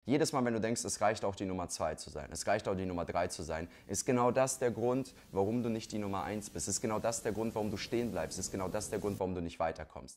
Jedes Mal, wenn du denkst, es reicht auch die Nummer 2 zu sein, es reicht auch die Nummer 3 zu sein, ist genau das der Grund, warum du nicht die Nummer 1 bist. Ist genau das der Grund, warum du stehen bleibst. Ist genau das der Grund, warum du nicht weiterkommst.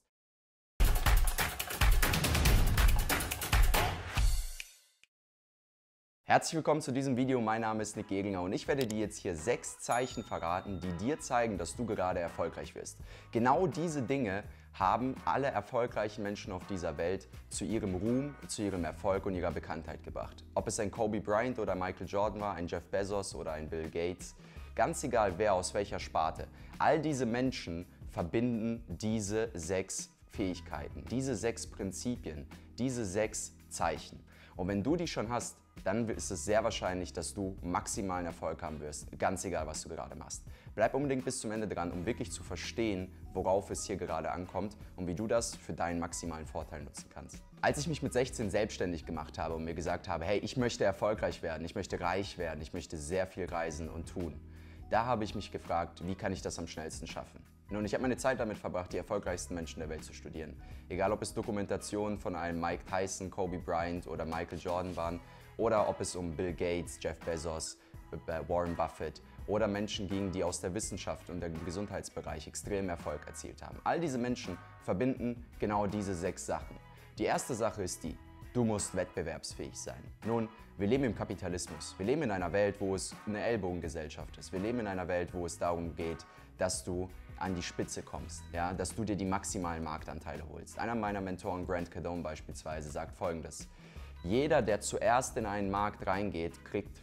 Herzlich willkommen zu diesem Video, mein Name ist Nick Gehringer und ich werde dir jetzt hier 6 Zeichen verraten, die dir zeigen, dass du gerade erfolgreich wirst. Genau diese Dinge haben alle erfolgreichen Menschen auf dieser Welt zu ihrem Ruhm, zu ihrem Erfolg und ihrer Bekanntheit gebracht. Ob es ein Kobe Bryant oder Michael Jordan war, ein Jeff Bezos oder ein Bill Gates, ganz egal wer aus welcher Sparte, all diese Menschen verbinden diese 6 Fähigkeiten, diese 6 Prinzipien, diese 6 Zeichen. Und wenn du die schon hast, dann ist es sehr wahrscheinlich, dass du maximalen Erfolg haben wirst, ganz egal, was du gerade machst. Bleib unbedingt bis zum Ende dran, um wirklich zu verstehen, worauf es hier gerade ankommt und wie du das für deinen maximalen Vorteil nutzen kannst. Als ich mich mit 16 selbstständig gemacht habe und mir gesagt habe, hey, ich möchte erfolgreich werden, ich möchte reich werden, ich möchte sehr viel reisen und tun, da habe ich mich gefragt, wie kann ich das am schnellsten schaffen? Nun, ich habe meine Zeit damit verbracht, die erfolgreichsten Menschen der Welt zu studieren. Egal, ob es Dokumentationen von einem Mike Tyson, Kobe Bryant oder Michael Jordan waren oder ob es um Bill Gates, Jeff Bezos, Warren Buffett oder Menschen ging, die aus der Wissenschaft und dem Gesundheitsbereich extremen Erfolg erzielt haben. All diese Menschen verbinden genau diese 6 Sachen. Die erste Sache ist die: Du musst wettbewerbsfähig sein. Nun, wir leben im Kapitalismus. Wir leben in einer Welt, wo es eine Ellbogengesellschaft ist. Wir leben in einer Welt, wo es darum geht, dass du an die Spitze kommst, ja? Dass du dir die maximalen Marktanteile holst. Einer meiner Mentoren, Grant Cardone beispielsweise, sagt Folgendes: Jeder, der zuerst in einen Markt reingeht, kriegt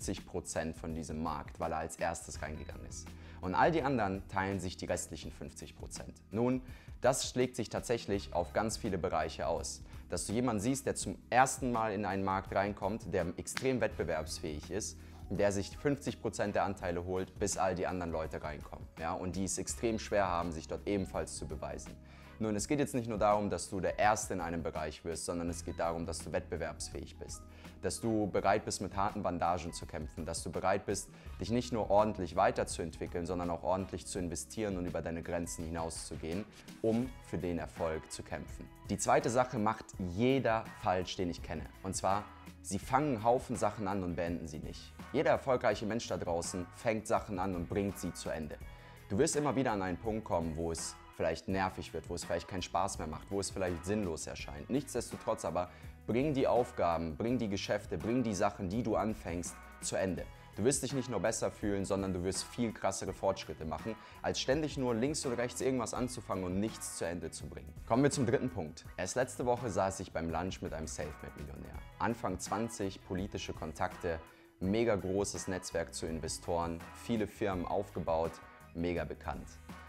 50% von diesem Markt, weil er als erstes reingegangen ist. Und all die anderen teilen sich die restlichen 50%. Nun, das schlägt sich tatsächlich auf ganz viele Bereiche aus. Dass du jemanden siehst, der zum ersten Mal in einen Markt reinkommt, der extrem wettbewerbsfähig ist, der sich 50% der Anteile holt, bis all die anderen Leute reinkommen. Ja? Und die es extrem schwer haben, sich dort ebenfalls zu beweisen. Nun, es geht jetzt nicht nur darum, dass du der Erste in einem Bereich wirst, sondern es geht darum, dass du wettbewerbsfähig bist. Dass du bereit bist, mit harten Bandagen zu kämpfen. Dass du bereit bist, dich nicht nur ordentlich weiterzuentwickeln, sondern auch ordentlich zu investieren und über deine Grenzen hinauszugehen, um für den Erfolg zu kämpfen. Die zweite Sache macht jeder falsch, den ich kenne. Und zwar: Sie fangen einen Haufen Sachen an und beenden sie nicht. Jeder erfolgreiche Mensch da draußen fängt Sachen an und bringt sie zu Ende. Du wirst immer wieder an einen Punkt kommen, wo es vielleicht nervig wird, wo es vielleicht keinen Spaß mehr macht, wo es vielleicht sinnlos erscheint. Nichtsdestotrotz aber, bring die Aufgaben, bring die Geschäfte, bring die Sachen, die du anfängst, zu Ende. Du wirst dich nicht nur besser fühlen, sondern du wirst viel krassere Fortschritte machen, als ständig nur links oder rechts irgendwas anzufangen und nichts zu Ende zu bringen. Kommen wir zum dritten Punkt. Erst letzte Woche saß ich beim Lunch mit einem Selfmade-Millionär. Anfang 20, politische Kontakte, mega großes Netzwerk zu Investoren, viele Firmen aufgebaut, mega bekannt.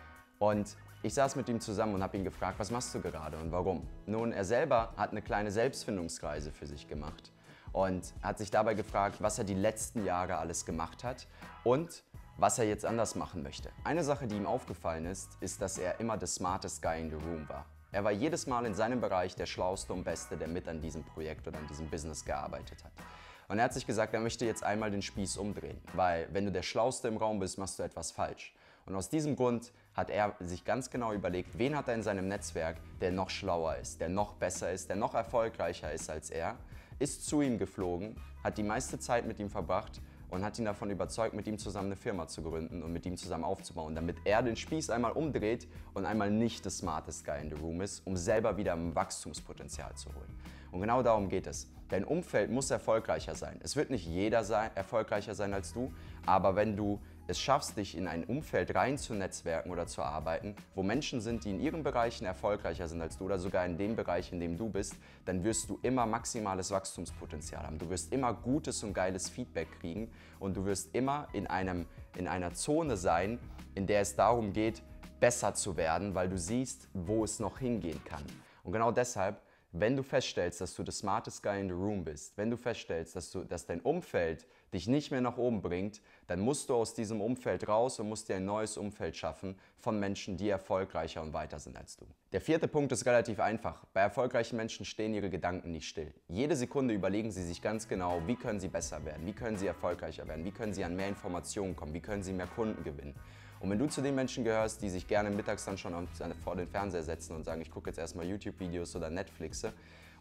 Und ich saß mit ihm zusammen und habe ihn gefragt, was machst du gerade und warum? Nun, er selber hat eine kleine Selbstfindungsreise für sich gemacht und hat sich dabei gefragt, was er die letzten Jahre alles gemacht hat und was er jetzt anders machen möchte. Eine Sache, die ihm aufgefallen ist, dass er immer the smartest guy in the room war. Er war jedes Mal in seinem Bereich der Schlauste und Beste, der mit an diesem Projekt oder an diesem Business gearbeitet hat. Und er hat sich gesagt, er möchte jetzt einmal den Spieß umdrehen, weil wenn du der Schlauste im Raum bist, machst du etwas falsch. Und aus diesem Grund hat er sich ganz genau überlegt, wen hat er in seinem Netzwerk, der noch schlauer ist, der noch besser ist, der noch erfolgreicher ist als er, ist zu ihm geflogen, hat die meiste Zeit mit ihm verbracht und hat ihn davon überzeugt, mit ihm zusammen eine Firma zu gründen und mit ihm zusammen aufzubauen, damit er den Spieß einmal umdreht und einmal nicht the smartest guy in the room ist, um selber wieder ein Wachstumspotenzial zu holen. Und genau darum geht es. Dein Umfeld muss erfolgreicher sein. Es wird nicht jeder erfolgreicher sein als du, aber wenn du es schaffst, dich in ein Umfeld rein zu netzwerken oder zu arbeiten, wo Menschen sind, die in ihren Bereichen erfolgreicher sind als du oder sogar in dem Bereich, in dem du bist, dann wirst du immer maximales Wachstumspotenzial haben. Du wirst immer gutes und geiles Feedback kriegen und du wirst immer in einer Zone sein, in der es darum geht, besser zu werden, weil du siehst, wo es noch hingehen kann. Und genau deshalb, wenn du feststellst, dass du the smartest guy in the room bist, wenn du feststellst, dass dein Umfeld dich nicht mehr nach oben bringt, dann musst du aus diesem Umfeld raus und musst dir ein neues Umfeld schaffen von Menschen, die erfolgreicher und weiter sind als du. Der vierte Punkt ist relativ einfach. Bei erfolgreichen Menschen stehen ihre Gedanken nicht still. Jede Sekunde überlegen sie sich ganz genau, wie können sie besser werden, wie können sie erfolgreicher werden, wie können sie an mehr Informationen kommen, wie können sie mehr Kunden gewinnen. Und wenn du zu den Menschen gehörst, die sich gerne mittags dann schon vor den Fernseher setzen und sagen, ich gucke jetzt erstmal YouTube-Videos oder Netflixe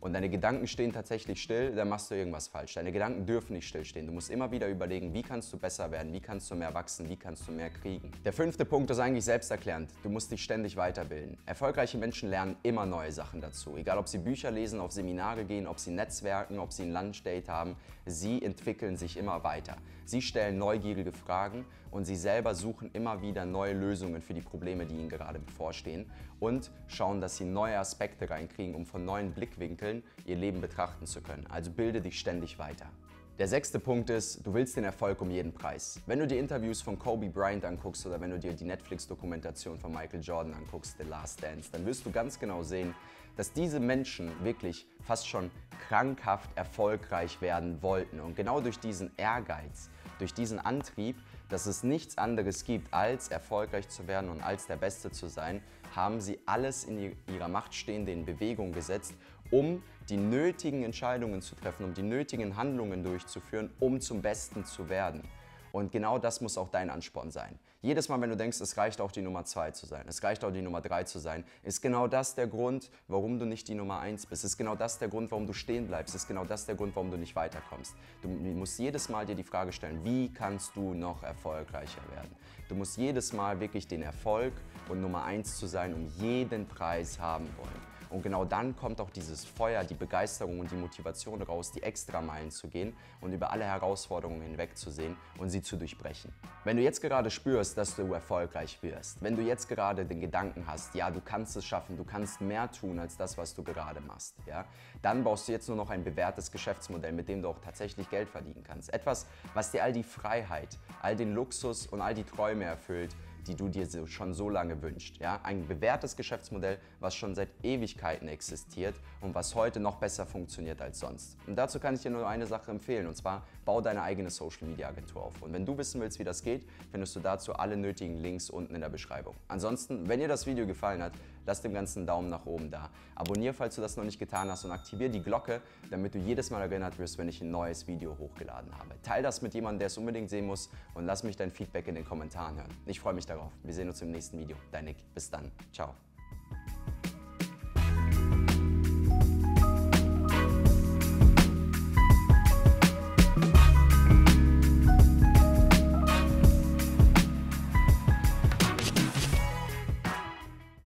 und deine Gedanken stehen tatsächlich still, dann machst du irgendwas falsch. Deine Gedanken dürfen nicht stillstehen. Du musst immer wieder überlegen, wie kannst du besser werden, wie kannst du mehr wachsen, wie kannst du mehr kriegen. Der 5. Punkt ist eigentlich selbsterklärend. Du musst dich ständig weiterbilden. Erfolgreiche Menschen lernen immer neue Sachen dazu. Egal, ob sie Bücher lesen, auf Seminare gehen, ob sie netzwerken, ob sie ein Lunchdate haben. Sie entwickeln sich immer weiter. Sie stellen neugierige Fragen und sie selber suchen immer wieder neue Lösungen für die Probleme, die ihnen gerade bevorstehen und schauen, dass sie neue Aspekte reinkriegen, um von neuen Blickwinkeln ihr Leben betrachten zu können. Also bilde dich ständig weiter. Der 6. Punkt ist, du willst den Erfolg um jeden Preis. Wenn du die Interviews von Kobe Bryant anguckst oder wenn du dir die Netflix-Dokumentation von Michael Jordan anguckst, The Last Dance, dann wirst du ganz genau sehen, dass diese Menschen wirklich fast schon krankhaft erfolgreich werden wollten. Und genau durch diesen Ehrgeiz, durch diesen Antrieb, dass es nichts anderes gibt, als erfolgreich zu werden und als der Beste zu sein, haben sie alles in ihrer Macht Stehende in Bewegung gesetzt, um die nötigen Entscheidungen zu treffen, um die nötigen Handlungen durchzuführen, um zum Besten zu werden. Und genau das muss auch dein Ansporn sein. Jedes Mal, wenn du denkst, es reicht auch die Nummer 2 zu sein, es reicht auch die Nummer 3 zu sein, ist genau das der Grund, warum du nicht die Nummer 1 bist. Ist genau das der Grund, warum du stehen bleibst. Ist genau das der Grund, warum du nicht weiterkommst. Du musst jedes Mal dir die Frage stellen, wie kannst du noch erfolgreicher werden? Du musst jedes Mal wirklich den Erfolg und Nummer 1 zu sein, um jeden Preis haben wollen. Und genau dann kommt auch dieses Feuer, die Begeisterung und die Motivation raus, die Extrameilen zu gehen und über alle Herausforderungen hinwegzusehen und sie zu durchbrechen. Wenn du jetzt gerade spürst, dass du erfolgreich wirst, wenn du jetzt gerade den Gedanken hast, ja, du kannst es schaffen, du kannst mehr tun als das, was du gerade machst, ja, dann brauchst du jetzt nur noch ein bewährtes Geschäftsmodell, mit dem du auch tatsächlich Geld verdienen kannst. Etwas, was dir all die Freiheit, all den Luxus und all die Träume erfüllt, die du dir schon so lange wünschst. Ja? Ein bewährtes Geschäftsmodell, was schon seit Ewigkeiten existiert und was heute noch besser funktioniert als sonst. Und dazu kann ich dir nur eine Sache empfehlen, und zwar bau deine eigene Social Media Agentur auf. Und wenn du wissen willst, wie das geht, findest du dazu alle nötigen Links unten in der Beschreibung. Ansonsten, wenn dir das Video gefallen hat, lass dem Ganzen einen Daumen nach oben da. Abonnier, falls du das noch nicht getan hast, und aktiviere die Glocke, damit du jedes Mal erinnert wirst, wenn ich ein neues Video hochgeladen habe. Teil das mit jemandem, der es unbedingt sehen muss, und lass mich dein Feedback in den Kommentaren hören. Ich freue mich darauf. Wir sehen uns im nächsten Video. Dein Nick. Bis dann. Ciao.